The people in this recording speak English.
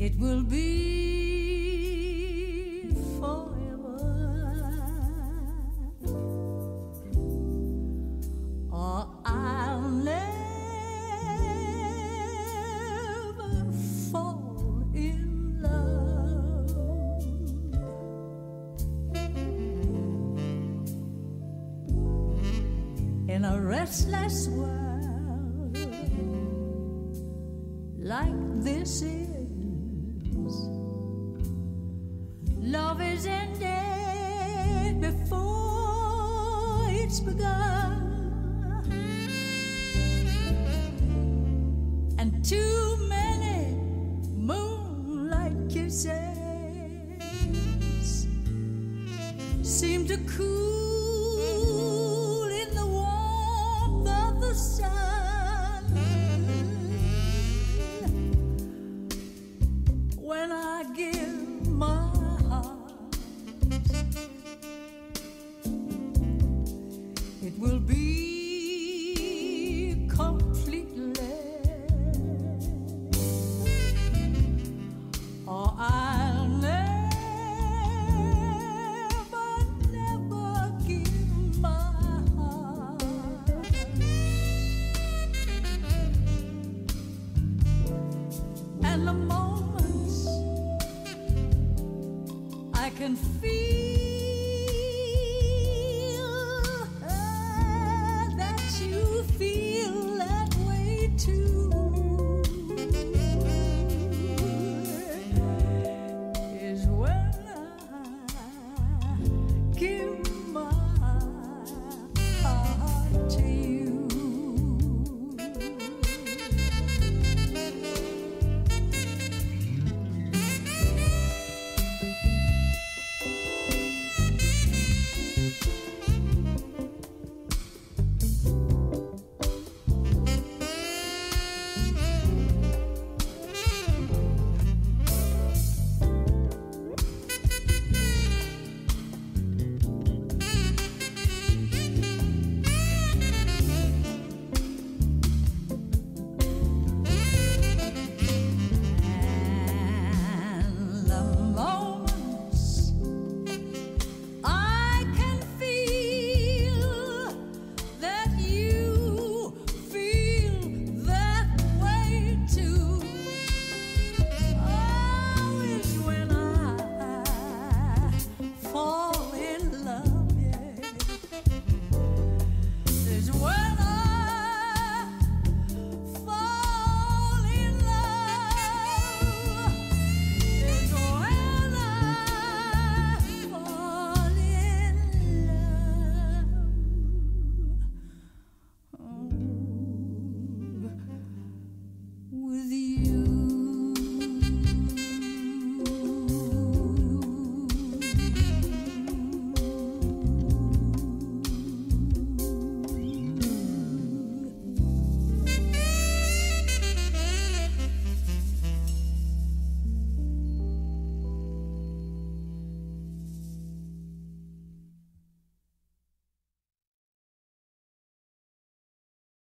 it will be forever, or I'll never fall in love. In a restless world like this is, love is ended before it's begun, and too many moonlight kisses seem to cool in the warmth of the sun. When I give my heart, it will be completely, or I'll never give my heart. And the moments I can feel